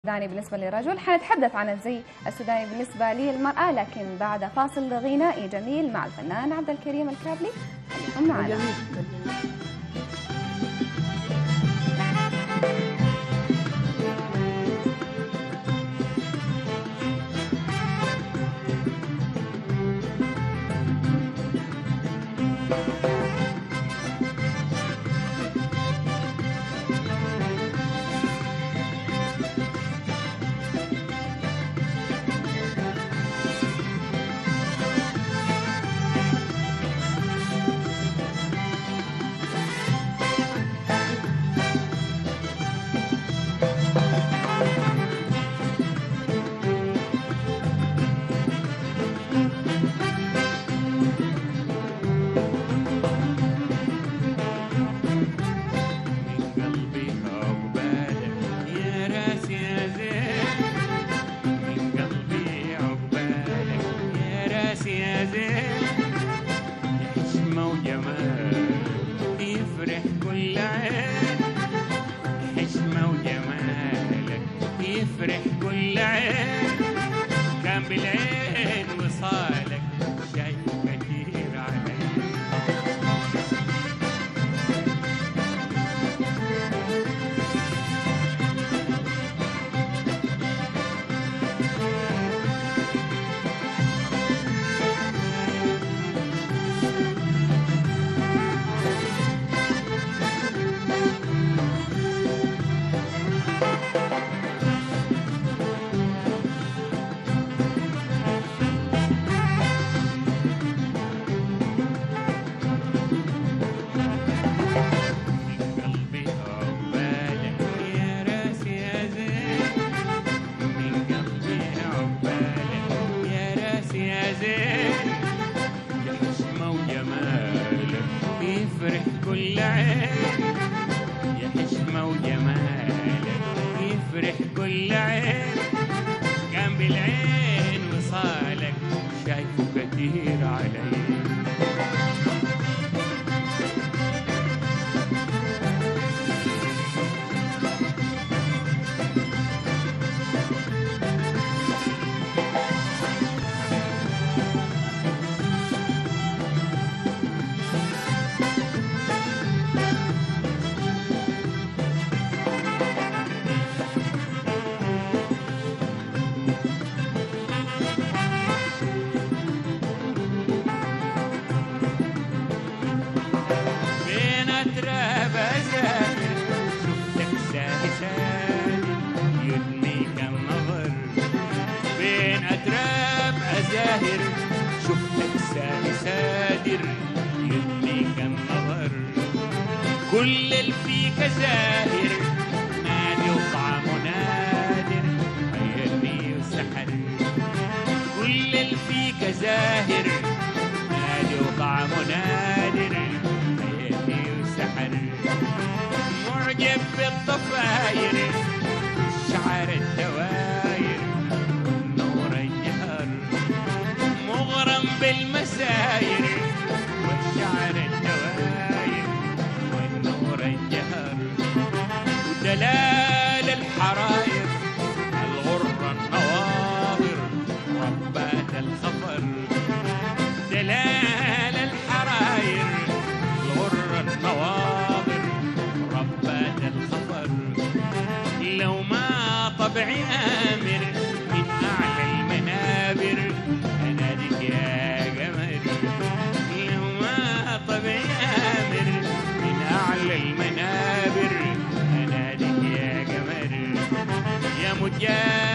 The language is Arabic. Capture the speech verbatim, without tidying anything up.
السوداني بالنسبة للرجل. حنتحدث عن الزي السوداني بالنسبة للمرأة، لكن بعد فاصل غنائي جميل مع الفنان عبد الكريم الكابلي. خليكم معنا. حشمة وجمال يفرح كل عين، حشمة وجمالك يفرح كل عين، كان بالعين وصالك شايف كتير علي. يفرح كل عين يا حشمة وجمالك يفرح كل عين، كان بالعين وصالك شايفه كتير علي. أتراب أزاهر شفتك ساهي سادر يدنيك النظر، بين أتراب أزاهر شفتك ساهي سادر يدنيك النظر، كل اللي فيك زاهر نادي وطعمه نادر حيرني وسحر، كل اللي فيك زاهر نادي وطعمه نادر معجب بالضفاير شعر الدواير والنور الجهر، مغرم بالمساير والشعر الدواير والنور الجهر، ودلال الحراير الغرة النواظر ربات الخفر، دلال الحراير الغرة النواظر الخفر، لو ما طبعي آمر من أعلى المنابر أناديك يا قمر، لو ما طبعي آمر من أعلى المنابر أناديك يا قمر، يا مجاهد